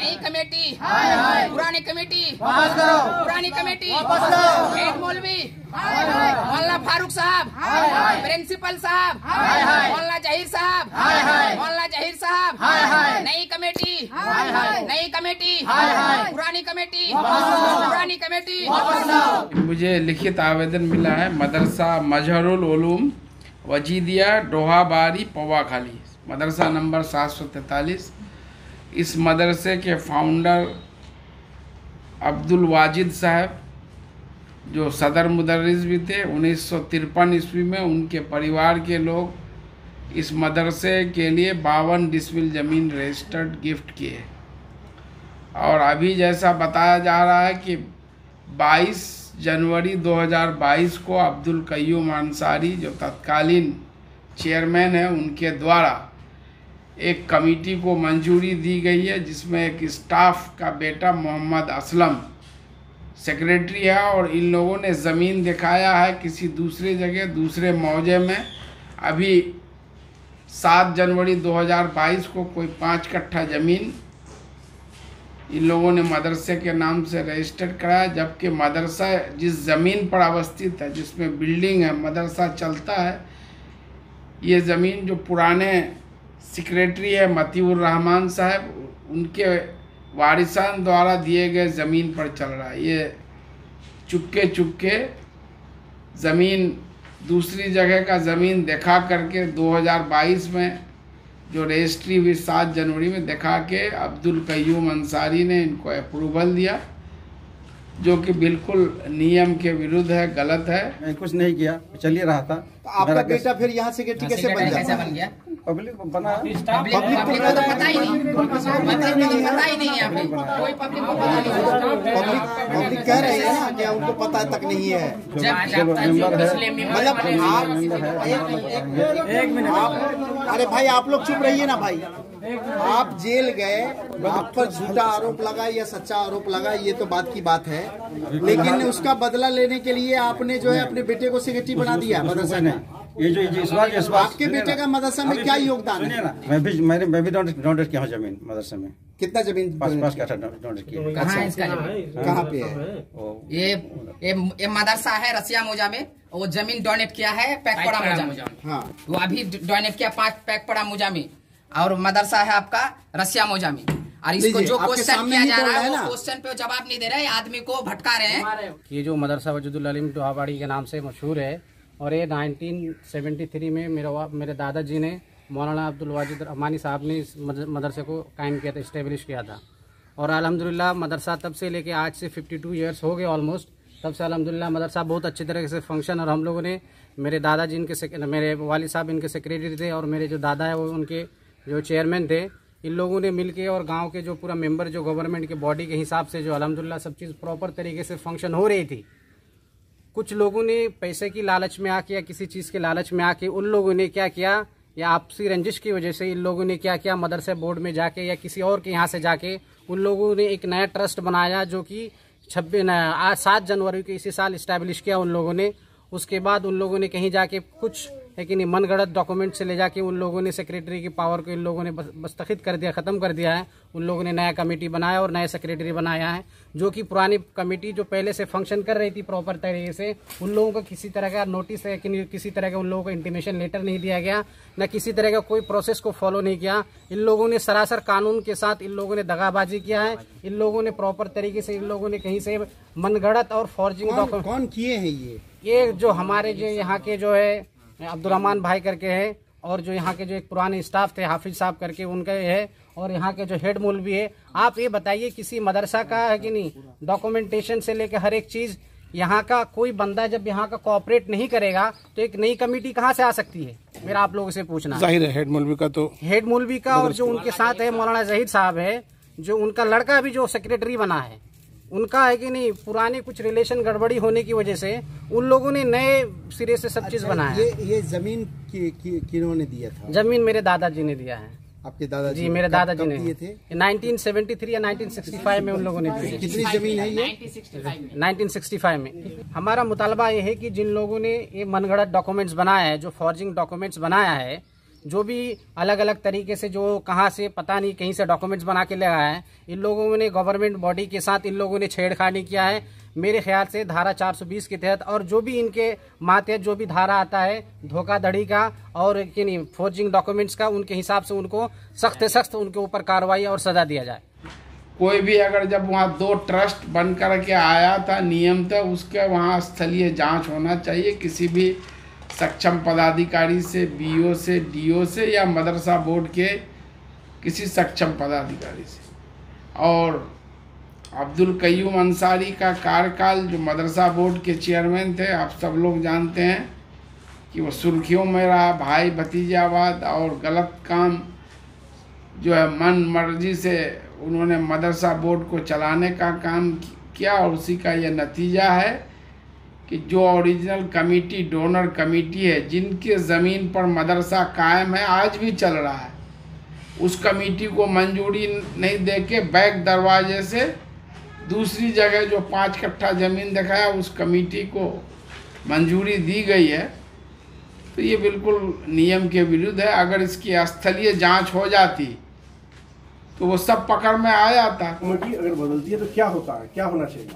नई कमेटी, पुरानी कमेटी, पुरानी कमेटी, हेड मौलवी, मौलाना फारूक साहब, प्रिंसिपल साहब, मौलाना जहीर साहब, मौलाना जहीर साहब, नई कमेटी, नई कमेटी, पुरानी कमेटी, पुरानी कमेटी। मुझे लिखित आवेदन मिला है मदरसा मजहरुल उलूम वजीदिया डोहाबारी पवा खाली, मदरसा नंबर 743। इस मदरसे के फाउंडर अब्दुल वाजिद साहब जो सदर मुदर्रिस भी थे, 1953 ईस्वी में उनके परिवार के लोग इस मदरसे के लिए 52 डिसमिल ज़मीन रजिस्टर्ड गिफ्ट किए। और अभी जैसा बताया जा रहा है कि 22 जनवरी 2022 को अब्दुल कय्यूम अंसारी जो तत्कालीन चेयरमैन है उनके द्वारा एक कमेटी को मंजूरी दी गई है, जिसमें एक स्टाफ का बेटा मोहम्मद असलम सेक्रेटरी है। और इन लोगों ने ज़मीन दिखाया है किसी दूसरे जगह, दूसरे मौजे में। अभी 7 जनवरी 2022 को कोई 5 कट्ठा ज़मीन इन लोगों ने मदरसे के नाम से रजिस्टर्ड कराया, जबकि मदरसा जिस ज़मीन पर अवस्थित है, जिसमें बिल्डिंग है, मदरसा चलता है, ये ज़मीन जो पुराने सेक्रेटरी है मतीउर रहमान साहब, उनके वारिसान द्वारा दिए गए ज़मीन पर चल रहा है। ये चुपके चुपके ज़मीन दूसरी जगह का ज़मीन दिखा करके 2022 में जो रजिस्ट्री हुई 7 जनवरी में दिखा के अब्दुल कय्यूम अंसारी ने इनको अप्रूवल दिया, जो कि बिल्कुल नियम के विरुद्ध है, गलत है। मैं कुछ नहीं किया, चल ही रहा था। तो आपका बेटा फिर यहाँ सेक्रेटरी कैसे बन गया? पब्लिक बना, पब्लिक को तो पता ही नहीं, पब्लिक को तो पता ही नहीं है, कोई पब्लिक को पता नहीं। पब्लिक कह रहे हैं ना कि उनको पता तक नहीं है। मतलब आप, अरे भाई आप लोग चुप रहिए ना भाई। आप जेल गए, आप पर झूठा आरोप लगा या सच्चा आरोप लगा, ये तो बात की बात है, लेकिन उसका बदला लेने के लिए आपने जो है अपने बेटे को सेक्रेटरी बना दिया मदरसा में। ये जो इस बार आपके बेटे का मदरसा में क्या योगदान है? मैं भी डोनेट किया हूँ जमीन मदरसे में। कितना जमीन? 5 कट्ठा डोनेट किया। कहाँ है इसका जमीन? कहाँ पे है? ये मदरसा है रसिया मोजा में, वो जमीन डोनेट किया है पैकपड़ा मोजा में। हाँ, वो अभी डोनेट किया 5 पैकपड़ा मोजा में, और मदरसा है आपका रसिया मोजा में। और इसको जो क्वेश्चन किया जा रहा है वो क्वेश्चन पे जवाब नहीं दे रहे, आदमी को भटका रहे हैं। ये जो मदरसा वजूदुल अलीम डोहाबाड़ी के नाम से मशहूर है, और ये 1973 में मेरे दादाजी ने मौलाना अब्दुल वाजिद रहमानी साहब ने इस मदरसे को कायम किया था, इस्टेब्लिश किया था। और अल्हम्दुलिल्लाह मदरसा तब से लेके आज से 52 ईयर्स हो गए ऑलमोस्ट, तब से अल्हम्दुलिल्लाह मदरसा बहुत अच्छी तरीके से फंक्शन। और हम लोगों ने, मेरे दादाजी मेरे वालिद साहब इनके सेक्रेटरी थे, और मेरे जो दादा है वो उनके जो चेयरमैन थे। इन लोगों ने मिलके और गांव के जो पूरा मेंबर जो गवर्नमेंट के बॉडी के हिसाब से जो अल्हम्दुलिल्लाह सब चीज़ प्रॉपर तरीके से फंक्शन हो रही थी। कुछ लोगों ने पैसे की लालच में आके या किसी चीज़ के लालच में आके उन लोगों ने क्या किया, या आपसी रंजिश की वजह से इन लोगों ने क्या किया, मदरसे बोर्ड में जाके या किसी और के यहाँ से जाके उन लोगों ने एक नया ट्रस्ट बनाया, जो कि 7 जनवरी को इसी साल इस्टेब्लिश किया उन लोगों ने। उसके बाद उन लोगों ने कहीं जाके कुछ है कि नहीं मनगढ़ंत डॉक्यूमेंट से ले जाके उन लोगों ने सेक्रेटरी की पावर को इन लोगों ने बस्तखित कर दिया, ख़त्म कर दिया है। उन लोगों ने नया कमेटी बनाया और नए सेक्रेटरी बनाया है, जो कि पुरानी कमेटी जो पहले से फंक्शन कर रही थी प्रॉपर तरीके से, उन लोगों को किसी तरह का नोटिस है कि किसी तरह का उन लोगों को इंटीमेशन लेटर नहीं दिया गया, न किसी तरह का कोई प्रोसेस को फॉलो नहीं किया। इन लोगों ने सरासर कानून के साथ इन लोगों ने दगाबाजी किया है। इन लोगों ने प्रॉपर तरीके से इन लोगों ने कहीं से मनगढ़ंत और फॉर्जिंग डॉक्यूमेंट कौन किए हैं ये जो हमारे जो यहाँ के जो है अब्दुर्रहमान भाई करके है, और जो यहाँ के जो एक पुराने स्टाफ थे हाफिज साहब करके उनका है, और यहाँ के जो हेड मौलवी है। आप ये बताइए किसी मदरसा का है कि नहीं डॉक्यूमेंटेशन से लेकर हर एक चीज़, यहाँ का कोई बंदा जब यहाँ का कोऑपरेट नहीं करेगा तो एक नई कमेटी कहाँ से आ सकती है? मेरा आप लोगों से पूछना जाहिर है हेड मौलवी का, तो हेड मौलवी का, और जो उनके साथ है मौलाना जहीर साहब है, जो उनका लड़का भी जो सेक्रेटरी बना है, उनका है कि नहीं पुराने कुछ रिलेशन गड़बड़ी होने की वजह से उन लोगों ने नए सिरे से सब चीज बनाया। ये जमीन किन्होंने दिया था? जमीन मेरे दादाजी ने दिया है। आपके दादाजी? जी मेरे दादाजी ने दिए थे। 1973 या 1965 में उन लोगों ने दी। कितनी जमीन है ये? 1965 में। हमारा मुतालबा ये है कि जिन लोगों ने ये मनगढ़ंत डॉक्यूमेंट्स बनाया है, जो फॉर्जिंग डॉक्यूमेंट्स बनाया है, जो भी अलग अलग तरीके से जो कहाँ से पता नहीं कहीं से डॉक्यूमेंट्स बना के ले आए हैं, इन लोगों ने गवर्नमेंट बॉडी के साथ इन लोगों ने छेड़खानी किया है मेरे ख्याल से धारा 420 के तहत। और जो भी इनके मातहत जो भी धारा आता है धोखाधड़ी का और फोर्जिंग डॉक्यूमेंट्स का, उनके हिसाब से उनको सख्त से सख्त उनके ऊपर कार्रवाई और सजा दिया जाए। कोई भी अगर जब वहाँ 2 ट्रस्ट बन करके आया था नियम था, उसके वहाँ स्थलीय जांच होना चाहिए किसी भी सक्षम पदाधिकारी से, बीओ से, डीओ से या मदरसा बोर्ड के किसी सक्षम पदाधिकारी से। और अब्दुल कयूम अंसारी का कार्यकाल जो मदरसा बोर्ड के चेयरमैन थे, आप सब लोग जानते हैं कि वो सुर्खियों में रहा, भाई भतीजावाद और गलत काम जो है मन मर्जी से उन्होंने मदरसा बोर्ड को चलाने का काम किया। और उसी का यह नतीजा है कि जो ओरिजिनल कमेटी, डोनर कमेटी है, जिनके ज़मीन पर मदरसा कायम है, आज भी चल रहा है, उस कमेटी को मंजूरी नहीं देके बैक दरवाजे से दूसरी जगह जो 5 कट्ठा ज़मीन दिखाया उस कमेटी को मंजूरी दी गई है। तो ये बिल्कुल नियम के विरुद्ध है। अगर इसकी स्थलीय जांच हो जाती तो वो सब पकड़ में आ जाता। कमेटी अगर बदलती है तो क्या होता है, क्या होना चाहिए?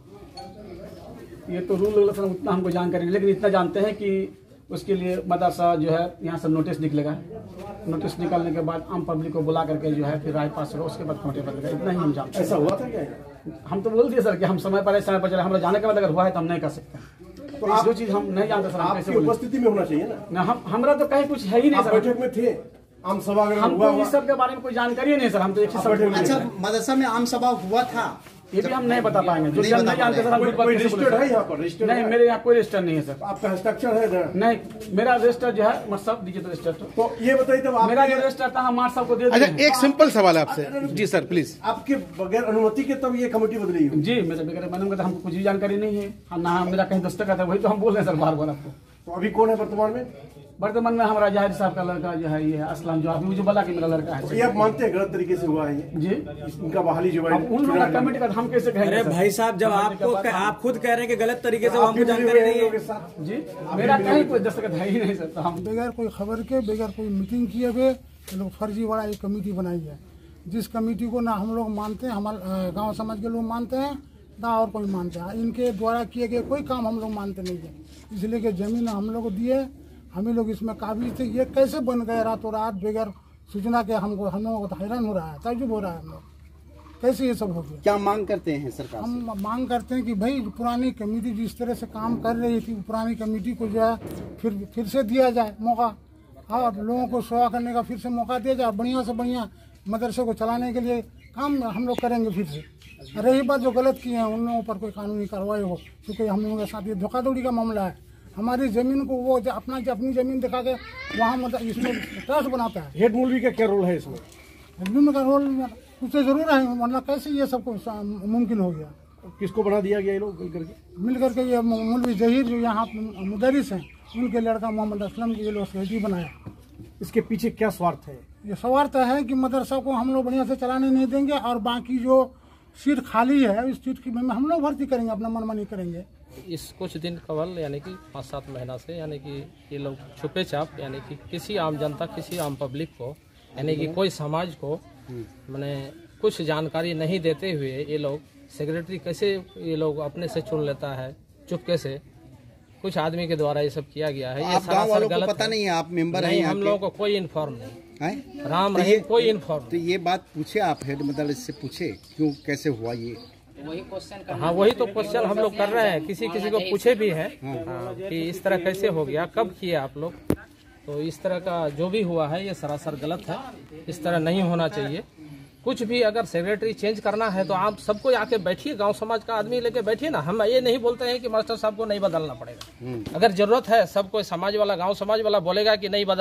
ये तो रूल रेगुलेशन उतना हमको जानकारी नहीं, लेकिन इतना जानते हैं कि उसके लिए मदरसा जो है यहाँ से नोटिस निकलेगा। नोटिस निकलने के बाद आम पब्लिक को बुला करके जो है फिर राय पास होगा, उसके बाद कमेटी बदलेगा। इतना ही हम जानते हैं। ऐसा हुआ था क्या? हम तो बोल दिए सर कि हम समय पर चले, हमारा जाने के बाद अगर हुआ है तो हम नहीं कर सकते। तो आप जो चीज हम नहीं जानते सर, आपकी उपस्थिति में होना चाहिए ना। हमारा तो कहीं कुछ है ही नहीं सर। बैठक में थे, आम सभा अगर हमको इस सब के बारे में कोई जानकारी नहीं सर। हम तो एक ही। अच्छा, मदरसा में आम सभा हुआ था, ये भी हम नहीं बता पाएंगे। जो नहीं जानते सर, हम कोई रजिस्टर्ड है यहाँ पर? रजिस्टर्ड नहीं, मेरे यहाँ कोई रजिस्टर नहीं है सर। आपका हस्ताक्षर है? नहीं, मेरा रजिस्टर जो है मतलब दीजिए तो रजिस्टर। तो ये बताइए, तो मेरा जो रजिस्टर था हम 8 साल को दे अच्छा, एक सिंपल सवाल है आपसे। जी सर प्लीज। आपके बगैर अनुमति के तब ये कमेटी बदली है? जी, मेरे बगैर मैंने तो हमको कुछ भी जानकारी नहीं है ना, मेरा कहीं दस्तखत है, वही तो हम बोल रहे हैं सर बार बार आपको। तो अभी कौन है वर्तमान में? वर्तमान में हमारा जाहिर साहब का लड़का जो है, ये असलम, जो अभी मुझे बोला कि मेरा लड़का है। ये आप मानते हैं गलत तरीके से हुआ है ये? जी, इनका बहाली जो है उन लोगों का कमेटी का हम कैसे कहेंगे? अरे भाई साहब, जब आप खुद कह रहे हैं कि गलत तरीके से, हमको जानकारी नहीं है। जी, मेरा कहीं कोई दस्तखत है ही नहीं सर। तो हम बगैर कोई खबर के, बगैर कोई मीटिंग किए हुए लोग फर्जी वाला एक कमेटी बनाई है, जिस कमेटी को ना हम लोग मानते हैं, हमारे गाँव समाज के लोग मानते हैं ना और कोई मानते हैं। इनके द्वारा किए गए कोई काम हम लोग मानते नहीं है, इसलिए कि जमीन हम लोग को दिए, हम लोग इसमें काबिज थे। ये कैसे बन गए रातों रात बगैर सूचना के? हम लोगों को हैरान हो रहा है, ताज्जुब हो रहा है हम लोग, कैसे ये सब हो गया। क्या मांग करते हैं सरकार? हम मांग करते हैं कि भाई पुरानी कमेटी जिस तरह से काम कर रही थी, पुरानी कमेटी को जो है फिर से दिया जाए मौका, और लोगों को सेवा करने का फिर से मौका दिया जाए। बढ़िया से बढ़िया मदरसे को चलाने के लिए काम हम लोग करेंगे फिर से। रही बात जो गलत किए हैं उन लोगों पर कोई कानूनी कार्रवाई हो, क्योंकि हम लोगों के साथ ये धोखाधड़ी का मामला है। हमारी जमीन को वो अपनी जमीन दिखा के वहाँ मतलब इसमें ट्रस्ट बनाता है। हेड मौलवी का क्या रोल है इसमें? हेड मौलवी का रोल कुछ तो जरूर है, मतलब कैसे ये सब मुमकिन हो गया? किसको बना दिया गया ये लोग मिल करके? ये मौलवी जहीर जो यहाँ मुदरिस हैं, उनके लड़का मोहम्मद असलम के ये लोग सेक्रेटरी बनाया। इसके पीछे क्या स्वार्थ है? ये स्वार्थ है कि मदरसा को हम लोग बढ़िया से चलाने नहीं देंगे, और बाकी जो सीट खाली है इस सीट की हम लोग भर्ती करेंगे, अपना मनमानी करेंगे। इस कुछ दिन कबल यानी कि 5-7 महीना से यानी कि ये लोग छुपे चाप यानी कि किसी आम जनता, किसी आम पब्लिक को यानी कि कोई समाज को मैंने कुछ जानकारी नहीं देते हुए ये लोग सेक्रेटरी कैसे ये लोग अपने से चुन लेता है चुपके से। कुछ आदमी के द्वारा ये सब किया गया है। ये सरासर गलत पता नहीं है, आप मेंबर हैं? हम लोगों को कोई इन्फॉर्म नहीं है, राम रहीम कोई इन्फॉर्म। तो ये बात पूछे आप हेड मदरसे से, पूछे क्यों कैसे हुआ ये? वही क्वेश्चन। हाँ, वही तो क्वेश्चन हम लोग कर रहे हैं। किसी को पूछे भी हैं कि इस तरह कैसे हो गया, कब किए आप लोग। तो इस तरह का जो भी हुआ है ये सरासर गलत है, इस तरह नहीं होना चाहिए। कुछ भी अगर सेक्रेटरी चेंज करना है तो आप सबको आके बैठिए, गांव समाज का आदमी लेके बैठिए ना। हम ये नहीं बोलते हैं कि मास्टर साहब को नहीं बदलना पड़ेगा। अगर जरूरत है, सबको समाज वाला, गांव समाज वाला बोलेगा कि नहीं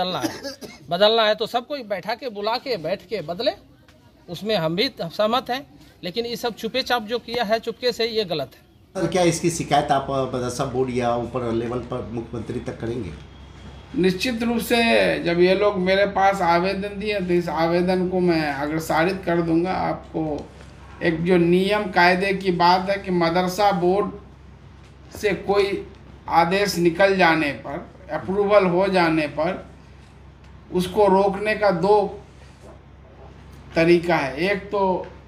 बदलना है तो सबको बैठा के बुला के बैठ के बदले, उसमें हम भी सहमत हैं। लेकिन ये सब छुपे चाप जो किया है चुपके से, ये गलत है। क्या इसकी शिकायत आप मदरसा बोर्ड या ऊपर लेवल पर मुख्यमंत्री तक करेंगे? निश्चित रूप से जब ये लोग मेरे पास आवेदन दिए तो इस आवेदन को मैं अग्रसारित कर दूंगा। आपको एक जो नियम कायदे की बात है कि मदरसा बोर्ड से कोई आदेश निकल जाने पर, अप्रूवल हो जाने पर उसको रोकने का दो तरीका है। एक तो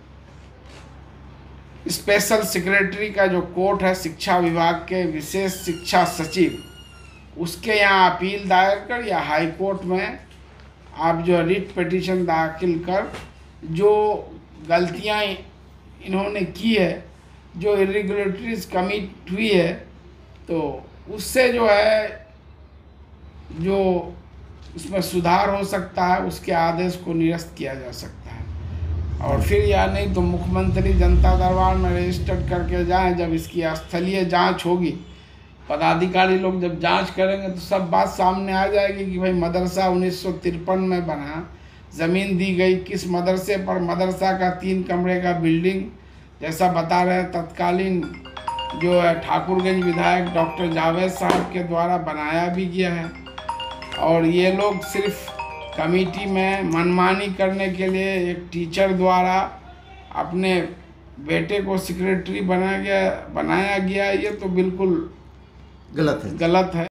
स्पेशल सेक्रेटरी का जो कोर्ट है, शिक्षा विभाग के विशेष शिक्षा सचिव, उसके यहाँ अपील दायर कर या हाई कोर्ट में आप जो रिट पिटीशन दाखिल कर, जो गलतियाँ इन्होंने की है, जो इरेगुलरिटीज कमिट हुई है, तो उससे जो है जो उसमें सुधार हो सकता है, उसके आदेश को निरस्त किया जा सकता है। और फिर या नहीं तो मुख्यमंत्री जनता दरबार में रजिस्टर्ड करके जाएं। जब इसकी स्थलीय जांच होगी, पदाधिकारी लोग जब जांच करेंगे तो सब बात सामने आ जाएगी कि भाई मदरसा 1953 में बना, ज़मीन दी गई किस मदरसे पर, मदरसा का 3 कमरे का बिल्डिंग जैसा बता रहे हैं तत्कालीन जो है ठाकुरगंज विधायक डॉक्टर जावेद साहब के द्वारा बनाया भी गया है। और ये लोग सिर्फ कमेटी में मनमानी करने के लिए एक टीचर द्वारा अपने बेटे को सेक्रेटरी बनाया गया, ये तो बिल्कुल गलत है।